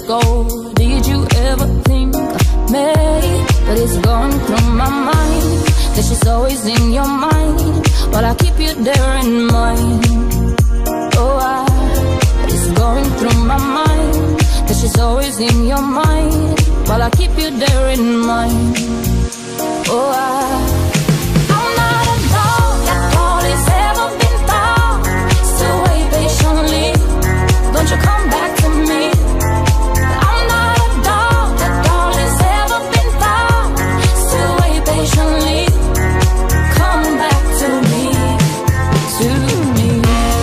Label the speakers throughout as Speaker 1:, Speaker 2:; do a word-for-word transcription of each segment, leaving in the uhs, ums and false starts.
Speaker 1: go. Did you ever think of me? But it's going through my mind that she's always in your mind, while I keep you there in mind. Oh, I, it's going through my mind that she's always in your mind, while I keep you there in mind. Oh, I don't you come back to me. I'm not a dog that all has ever been found. Still wait patiently. Come back to me, to me.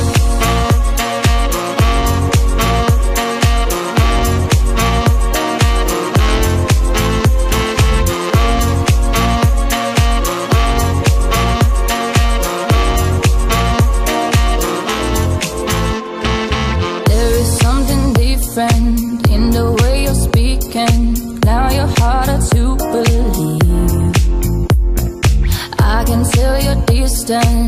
Speaker 1: In the way you're speaking, now you're harder to believe. I can tell you're distant.